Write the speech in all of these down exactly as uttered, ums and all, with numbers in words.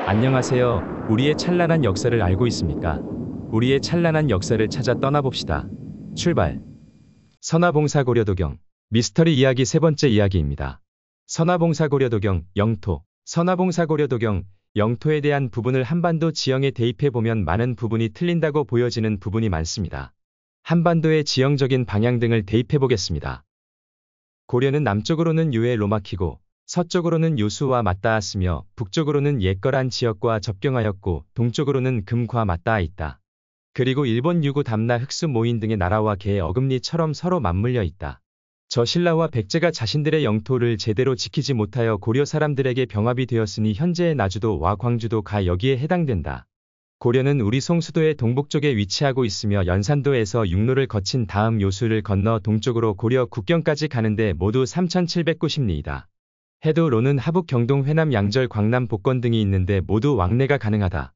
안녕하세요. 우리의 찬란한 역사를 알고 있습니까? 우리의 찬란한 역사를 찾아 떠나봅시다. 출발. 선화봉사고려도경 미스터리 이야기 세 번째 이야기입니다. 선화봉사고려도경 영토. 선화봉사고려도경 영토에 대한 부분을 한반도 지형에 대입해보면 많은 부분이 틀린다고 보여지는 부분이 많습니다. 한반도의 지형적인 방향 등을 대입해보겠습니다. 고려는 남쪽으로는 유해 로마키고 서쪽으로는 요수와 맞닿았으며 북쪽으로는 옛거란 지역과 접경하였고 동쪽으로는 금과 맞닿아 있다. 그리고 일본 유구 담나 흑수 모인 등의 나라와 개 어금니처럼 서로 맞물려 있다. 저 신라와 백제가 자신들의 영토를 제대로 지키지 못하여 고려 사람들에게 병합이 되었으니 현재의 나주도와 광주도가 여기에 해당된다. 고려는 우리 송수도의 동북쪽에 위치하고 있으며 연산도에서 육로를 거친 다음 요수를 건너 동쪽으로 고려 국경까지 가는데 모두 삼천칠백구십 리이다. 해도로는 하북 경동 회남 양절 광남 복건 등이 있는데 모두 왕래가 가능하다.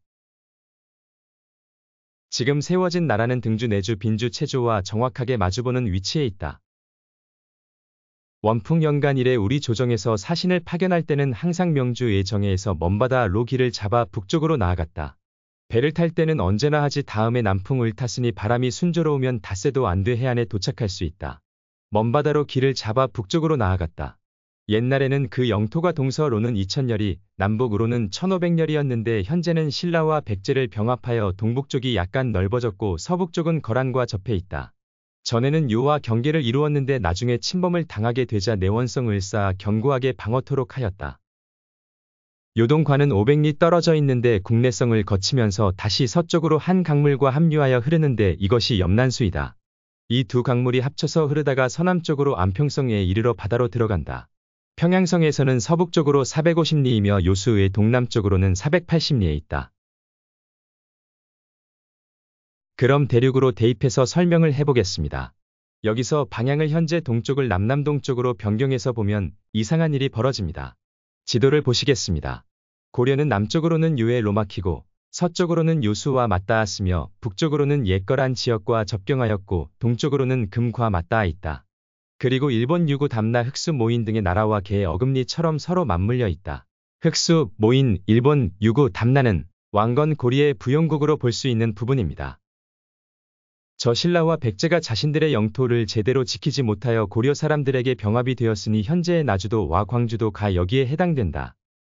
지금 세워진 나라는 등주 내주 빈주 체조와 정확하게 마주보는 위치에 있다. 원풍연간 이래 우리 조정에서 사신을 파견할 때는 항상 명주의 정해에서 먼바다로 길을 잡아 북쪽으로 나아갔다. 배를 탈 때는 언제나 하지 다음에 남풍을 탔으니 바람이 순조로우면 닷새도 안 돼 해안에 도착할 수 있다. 먼바다로 길을 잡아 북쪽으로 나아갔다. 옛날에는 그 영토가 동서로는 이천 여리, 남북으로는 천오백 여리였는데 현재는 신라와 백제를 병합하여 동북쪽이 약간 넓어졌고 서북쪽은 거란과 접해 있다. 전에는 요와 경계를 이루었는데 나중에 침범을 당하게 되자 내원성을 쌓아 견고하게 방어토록 하였다. 요동관은 오백 리 떨어져 있는데 국내성을 거치면서 다시 서쪽으로 한 강물과 합류하여 흐르는데 이것이 염난수이다. 이 두 강물이 합쳐서 흐르다가 서남쪽으로 안평성에 이르러 바다로 들어간다. 평양성에서는 서북쪽으로 사백오십 리이며 요수의 동남쪽으로는 사백팔십 리에 있다. 그럼 대륙으로 대입해서 설명을 해보겠습니다. 여기서 방향을 현재 동쪽을 남남동쪽으로 변경해서 보면 이상한 일이 벌어집니다. 지도를 보시겠습니다. 고려는 남쪽으로는 유해 로마키고 서쪽으로는 요수와 맞닿았으며 북쪽으로는 옛거란 지역과 접경하였고 동쪽으로는 금과 맞닿아 있다. 그리고 일본 유구 담나 흑수 모인 등의 나라와 개 어금니처럼 서로 맞물려 있다. 흑수, 모인, 일본, 유구, 담나는 왕건 고리의 부용국으로 볼 수 있는 부분입니다. 저 신라와 백제가 자신들의 영토를 제대로 지키지 못하여 고려 사람들에게 병합이 되었으니 현재의 나주도와 광주도가 여기에 해당된다.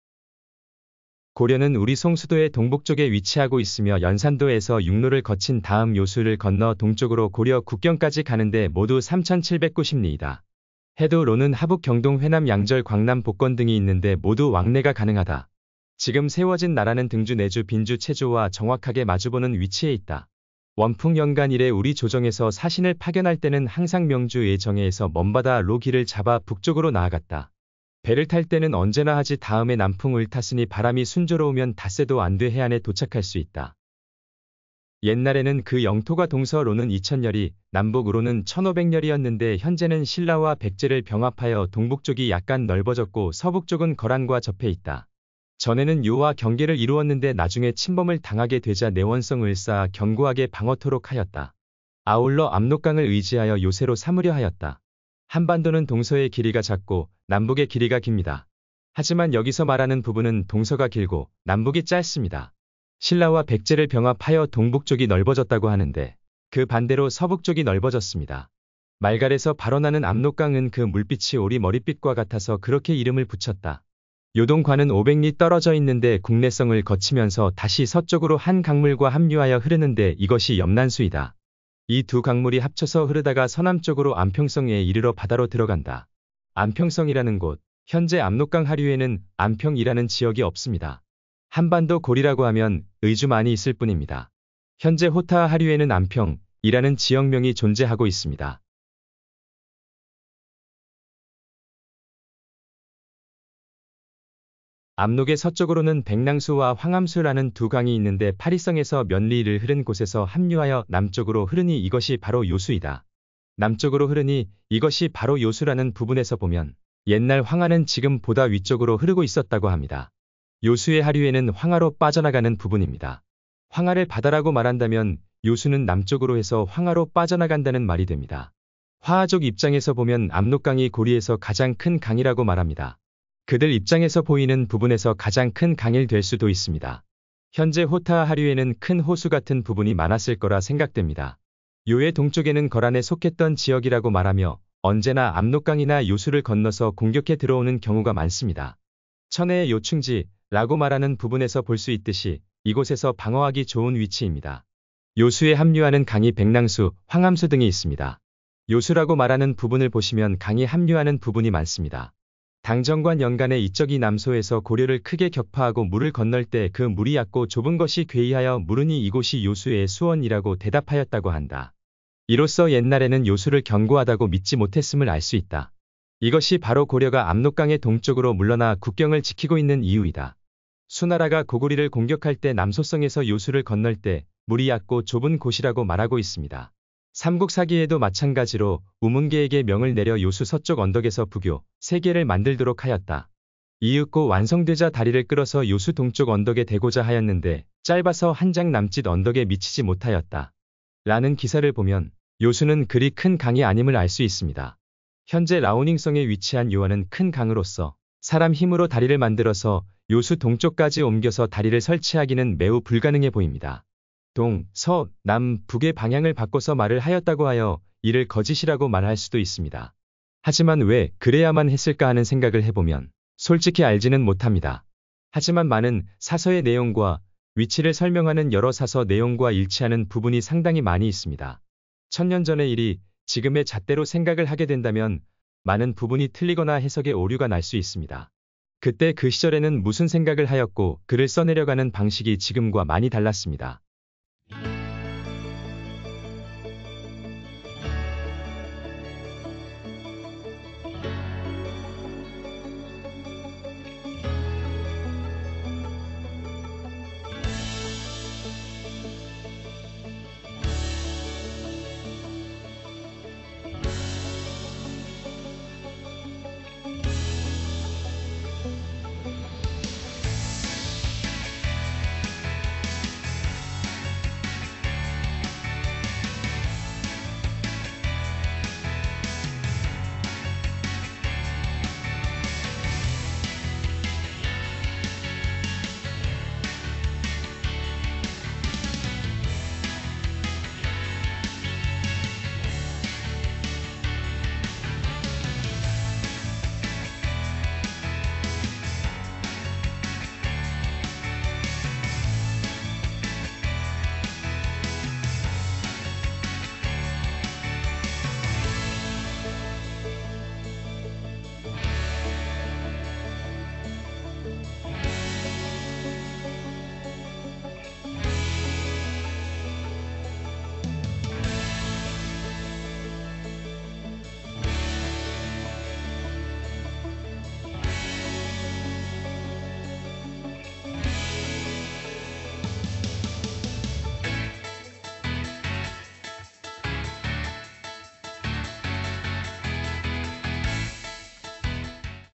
고려는 우리 송수도의 동북쪽에 위치하고 있으며 연산도에서 육로를 거친 다음 요수를 건너 동쪽으로 고려 국경까지 가는데 모두 삼천칠백구십 리이다. 해도로는 하북 경동 회남 양절 광남 복건 등이 있는데 모두 왕래가 가능하다. 지금 세워진 나라는 등주 내주 빈주 체조와 정확하게 마주보는 위치에 있다. 원풍연간 이래 우리 조정에서 사신을 파견할 때는 항상 명주의 정해에서 먼바다로 길을 잡아 북쪽으로 나아갔다. 배를 탈 때는 언제나 하지 다음에 남풍을 탔으니 바람이 순조로우면 닷새도 안 돼 해안에 도착할 수 있다. 옛날에는 그 영토가 동서로는 이천 여리, 남북으로는 천오백 여리였는데 현재는 신라와 백제를 병합하여 동북쪽이 약간 넓어졌고 서북쪽은 거란과 접해 있다. 전에는 요와 경계를 이루었는데 나중에 침범을 당하게 되자 내원성을 쌓아 견고하게 방어토록 하였다. 아울러 압록강을 의지하여 요새로 삼으려 하였다. 한반도는 동서의 길이가 작고 남북의 길이가 깁니다. 하지만 여기서 말하는 부분은 동서가 길고 남북이 짧습니다. 신라와 백제를 병합하여 동북쪽이 넓어졌다고 하는데 그 반대로 서북쪽이 넓어졌습니다. 말갈에서 발원하는 압록강은 그 물빛이 오리 머릿빛과 같아서 그렇게 이름을 붙였다. 요동관은 오백 리 떨어져 있는데 국내성을 거치면서 다시 서쪽으로 한 강물과 합류하여 흐르는데 이것이 염난수이다. 이 두 강물이 합쳐서 흐르다가 서남쪽으로 안평성에 이르러 바다로 들어간다. 안평성이라는 곳, 현재 압록강 하류에는 안평이라는 지역이 없습니다. 한반도 고리라고 하면 의주만이 있을 뿐입니다. 현재 호타 하류에는 안평이라는 지역명이 존재하고 있습니다. 압록의 서쪽으로는 백랑수와 황암수라는 두 강이 있는데 파리성에서 몇 리를 흐른 곳에서 합류하여 남쪽으로 흐르니 이것이 바로 요수이다. 남쪽으로 흐르니 이것이 바로 요수라는 부분에서 보면 옛날 황하는 지금 보다 위쪽으로 흐르고 있었다고 합니다. 요수의 하류에는 황하로 빠져나가는 부분입니다. 황하를 바다라고 말한다면 요수는 남쪽으로 해서 황하로 빠져나간다는 말이 됩니다. 화하족 입장에서 보면 압록강이 고리에서 가장 큰 강이라고 말합니다. 그들 입장에서 보이는 부분에서 가장 큰 강일 될 수도 있습니다. 현재 호타 하류에는 큰 호수 같은 부분이 많았을 거라 생각됩니다. 요의 동쪽에는 거란에 속했던 지역이라고 말하며 언제나 압록강이나 요수를 건너서 공격해 들어오는 경우가 많습니다. 천혜의 요충지라고 말하는 부분에서 볼 수 있듯이 이곳에서 방어하기 좋은 위치입니다. 요수에 합류하는 강이 백랑수, 황암수 등이 있습니다. 요수라고 말하는 부분을 보시면 강이 합류하는 부분이 많습니다. 당정관 연간에 이적이 남소에서 고려를 크게 격파하고 물을 건널 때 그 물이 얕고 좁은 것이 괴이하여 물으니 이곳이 요수의 수원이라고 대답하였다고 한다. 이로써 옛날에는 요수를 견고하다고 믿지 못했음을 알 수 있다. 이것이 바로 고려가 압록강의 동쪽으로 물러나 국경을 지키고 있는 이유이다. 수나라가 고구리를 공격할 때 남소성에서 요수를 건널 때 물이 얕고 좁은 곳이라고 말하고 있습니다. 삼국사기에도 마찬가지로 우문계에게 명을 내려 요수 서쪽 언덕에서 부교, 세계를 만들도록 하였다. 이윽고 완성되자 다리를 끌어서 요수 동쪽 언덕에 대고자 하였는데 짧아서 한 장 남짓 언덕에 미치지 못하였다. 라는 기사를 보면 요수는 그리 큰 강이 아님을 알 수 있습니다. 현재 라오닝성에 위치한 요원은 큰 강으로서 사람 힘으로 다리를 만들어서 요수 동쪽까지 옮겨서 다리를 설치하기는 매우 불가능해 보입니다. 동, 서, 남, 북의 방향을 바꿔서 말을 하였다고 하여 이를 거짓이라고 말할 수도 있습니다. 하지만 왜 그래야만 했을까 하는 생각을 해보면 솔직히 알지는 못합니다. 하지만 많은 사서의 내용과 위치를 설명하는 여러 사서 내용과 일치하는 부분이 상당히 많이 있습니다. 천년 전의 일이 지금의 잣대로 생각을 하게 된다면 많은 부분이 틀리거나 해석에 오류가 날 수 있습니다. 그때 그 시절에는 무슨 생각을 하였고 글을 써내려가는 방식이 지금과 많이 달랐습니다.